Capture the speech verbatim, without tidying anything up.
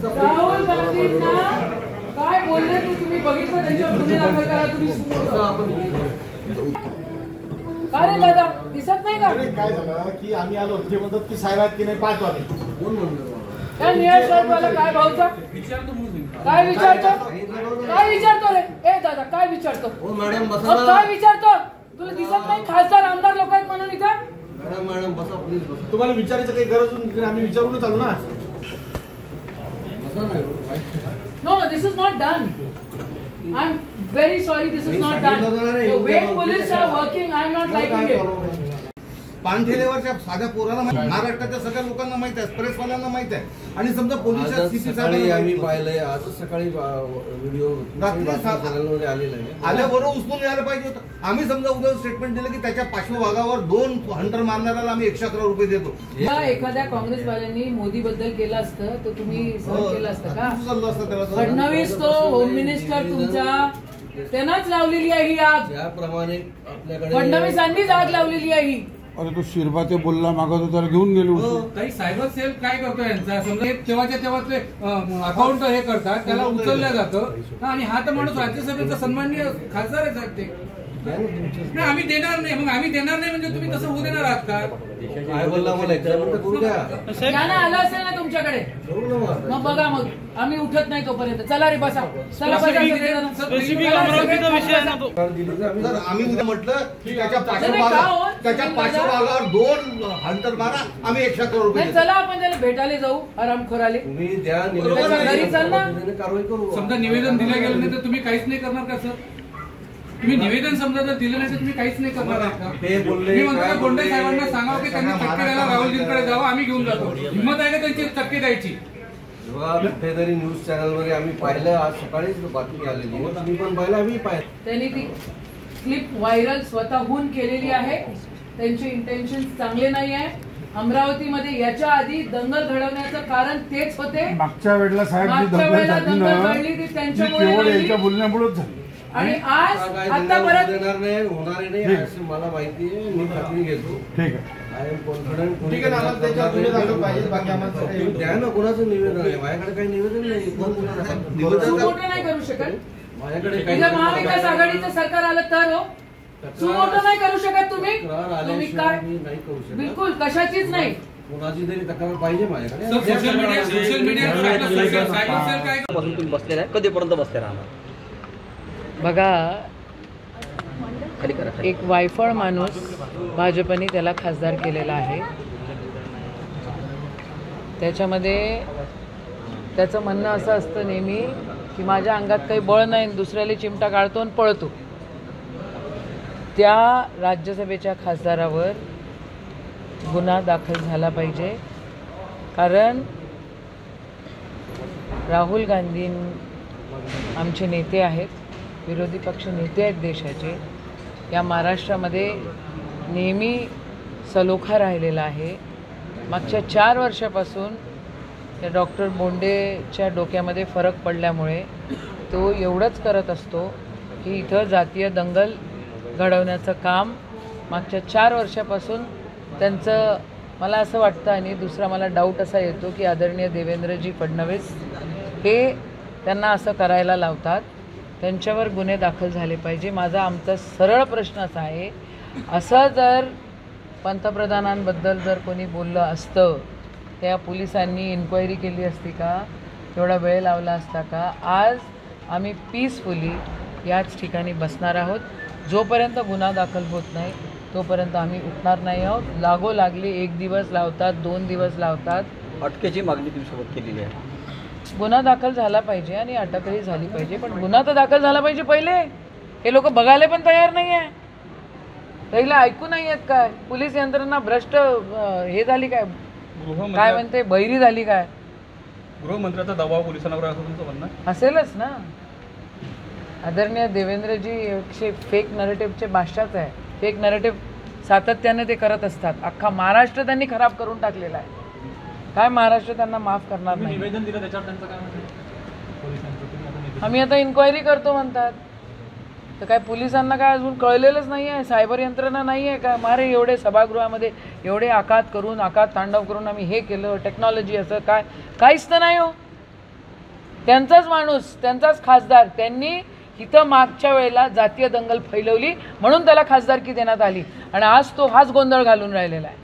राहुल गांधींना काय बोलले तू तुम्ही बघितलं त्यांच्यावर गुन्हे दाखल करा तुम्ही काय रे दादा दिसत नाही का काय झालं की आम्ही आलो ते म्हणतात की साहेब आहेत की नाही पाच वाजले कोण म्हणलं त्या निळ्या शर्टवाला काय भाऊचा काय विचारतो काय विचारतो रे ए दादा काय विचारतो हो मॅडम बसा अहो, काय विचारतो तुला दिसत नाही खासदार आमदार लोक आहेत म्हणून इथं मॅडम मॅडम बसा प्लीज बसा तुम्हाला विचारायचं काही गरज नाही आम्ही विचारूनच आलो ना No, this is not done. I'm very sorry, this is not done. The way police are working, I'm not liking it. पानठेलेवरच्या साध्या पोराला महाराष्ट्राच्या सगळ्या लोकांना माहित आहे, प्रेसवाल्यांना माहित आहे आणि समजा पोलीस सकाळी आम्ही पाहिलंय आज सकाळी व्हिडिओ चॅनलमध्ये आलेला आहे आल्याबरोबर उचलून यायला पाहिजे होतं. आम्ही समजा उद्या स्टेटमेंट दिलं की त्याच्या पार्श्वभागावर दोन हंटर मारणाऱ्याला आम्ही एकशे अकरा रुपये देतो. एखाद्या काँग्रेसवाल्यांनी मोदी बद्दल केलं असतं तर तुम्ही सहन केलं असतं का? चाललं असतं त्याला फडणवीस तो होम मिनिस्टर तुमचा त्यांनाच लावलेली आहे ही आग. त्याप्रमाणे आपल्याकडे फडणवीसांनीच आग लावलेली आहे ही. अरे तो शिरबा ते बोलला मागवतो तर घेऊन गेलो. काही सायबर सेल काय करतो यांचा समजा तेव्हाच्या तेव्हा ते अकाउंट हे करतात त्याला उचललं जातं आणि हा तर माणूस राज्यसभेचा सन्माननीय खासदार आहे साहेब ते नाही आम्ही देणार नाही मग आम्ही देणार नाही म्हणजे तुम्ही तसं होऊ देणार आहात का काय बोलला मला एक्झामिन तर करू द्या ज्ञान आलं असेल ना तुमच्याकडे मग बघा मग आम्ही उठत नाही तोपर्यंत चला रे बसा चला बसा तर आम्ही उद्या म्हटलं की त्याच्या पार्श्वभागावर त्याच्या पार्श्वभागावर दोन हंटर मारा आम्ही एकशे अकरा रुपये चला आपण त्याला भेटायला जाऊ आरामखोराले तुम्ही द्या घरी चल ना कारवाई करू समजा निवेदन दिलं गेलं नाही तर तुम्ही काहीच नाही करणार का सर तुम्ही निवेदन समजा जर दिलं नाही तर तुम्ही काहीच नाही करणार ते बोलले मी म्हणतो गोंडे साहेबांना सांगावं की त्यांनी चक्के द्यायला राहुलजींकडे जावं आम्ही घेऊन जातो हिंमत आहे का त्यांची चक्के द्यायची बघा कुठेतरी न्यूज चॅनलमध्ये आम्ही पाहिलं आज सकाळीच बातमी आलेली मी पण पाहिलं आम्ही पाहिलं त्यांनी ती क्लिप व्हायरल स्वतःहून केलेली आहे त्यांचे इंटेन्शन चांगले नाही आहे अमरावतीमध्ये याच्या आधी दंगल घडवण्याचं कारण तेच होते मागच्या वेळेला साहेब मागच्या वेळेला दंगल घडली ती त्यांच्यामुळे याच्या बोलण्यामुळेच झाली आणि आज आता परत देणार नाही होणार नाही असं मला माहिती आहे मी खात्री घेतो ठीक आहे आय एम कॉन्फिडंट ठीक आहे ना आम्हाला त्याच्यावर गुन्हे दाखल पाहिजे बाकी आम्हाला काही द्या ना कोणाचं निवेदन आहे माझ्याकडे काही निवेदन नाही तू मोठं नाही करू शकत माझ्याकडे इथं महाविकास आघाडीचं सरकार आलं तर हो तू मोठं नाही करू शकत तुम्ही तुम्ही काय नाही करू शकत बिलकुल कशाचीच नाही कोणाची तरी तक्रार पाहिजे माझ्याकडे social media social media cyber cell काय तुम्ही बसलेला आहे कधीपर्यंत बसले राहणार बघा एक वायफळ माणूस भाजपने त्याला खासदार केलेला आहे त्याच्यामध्ये त्याचं म्हणणं असं असतं नेहमी की माझ्या अंगात काही बळ नाही दुसऱ्याला चिमटा काढतो आणि पळतो त्या राज्यसभेच्या खासदारावर गुन्हा दाखल झाला पाहिजे कारण राहुल गांधी आमचे नेते आहेत विरोधी पक्ष नेते आहेत देशाचे या महाराष्ट्रामध्ये नेहमी सलोखा राहिलेला आहे मागच्या चार वर्षापासून त्या डॉक्टर बोंडेच्या डोक्यामध्ये फरक पडल्यामुळे तो एवढंच करत असतो की इथं जातीय दंगल घडवण्याचं काम मागच्या चार वर्षापासून त्यांचं मला असं वाटतं आणि दुसरा मला डाऊट असा येतो की आदरणीय देवेंद्रजी फडणवीस हे त्यांना असं करायला लावतात त्यांच्यावर गुन्हे दाखल झाले पाहिजे माझा आमचा सरळ प्रश्न असा आहे असं जर पंतप्रधानांबद्दल जर कोणी बोललं असतं त्या पोलिसांनी इन्क्वायरी केली असती का तेवढा वेळ लावला असता का आज आम्ही पीसफुली याच ठिकाणी बसणार आहोत जोपर्यंत गुन्हा दाखल होत नाही तोपर्यंत आम्ही उठणार नाही आहोत लागो लागली एक दिवस लावतात दोन दिवस लावतात अटकेची मागणी तुमच्यासोबत केलेली आहे गुन्हा दाखल झाला पाहिजे आणि अटकही झाली पाहिजे पण गुन्हा तर दाखल झाला पाहिजे पहिले हे लोक बघायला पण तयार नाही आहे पहिला ऐकू नाही आहेत काय पोलीस यंत्रणा भ्रष्ट हे झाली काय काय म्हणते बहिरी झाली काय गृहमंत्र्याचा दबाव पोलिसांवर असं तुमचं म्हणणं असेलच ना आदरणीय देवेंद्रजी एकशे फेक नरेटिव्हचे बादशाहच आहे फेक नरेटिव्ह सातत्याने ते करत असतात अख्खा महाराष्ट्र त्यांनी खराब करून टाकलेला आहे काय महाराष्ट्र त्यांना माफ करणार नाही निवेदन दिलं त्याच्यावर त्यांचं काय म्हणणं पोलिसांचं आम्ही आता इन्क्वायरी करतो म्हणतात तर काय पोलिसांना काय अजून कळलेलंच नाही आहे सायबर यंत्रणा नाही आहे काय मारे एवढे सभागृहामध्ये एवढे आकात करून आकात तांडव करून आम्ही हे केलं टेक्नॉलॉजी असं काय काहीच तर नाही हो त्यांचाच माणूस, त्यांचाच खासदार, त्यांनी इथं मागच्या वेळेला जातीय दंगल फैलवली म्हणून त्याला खासदारकी देण्यात आली आणि आज तो हाच गोंधळ घालून राहिलेला आहे.